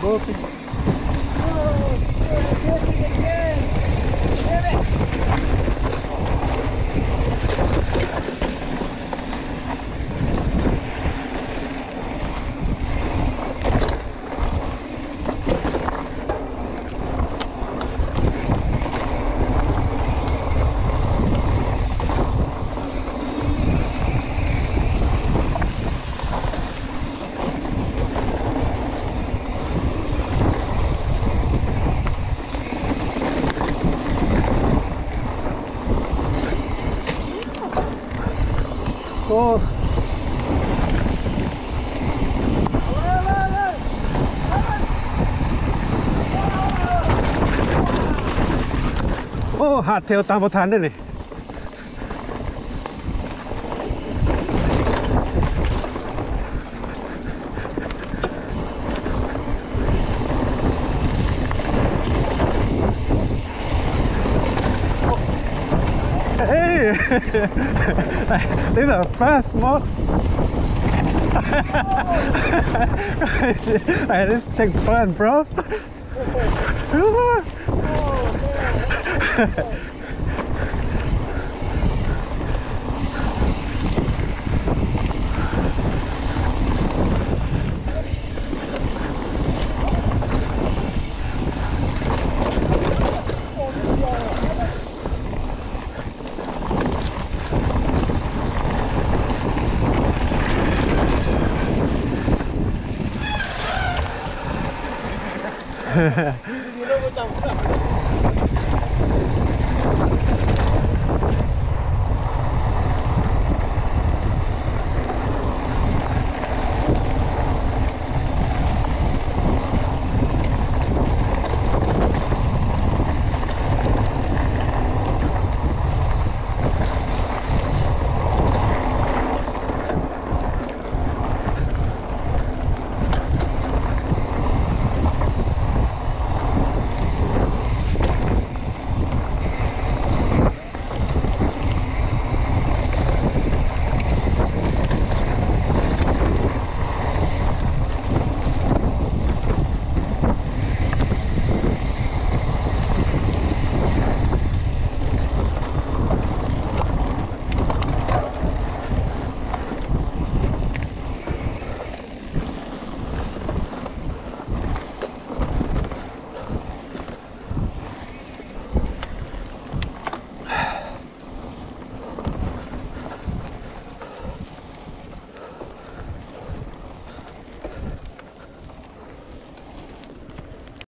Okay. Oh. Oh, หาดเทลตามประธานได้เลย Hey, these are fast, Mark. Hey, this chick fun, bro.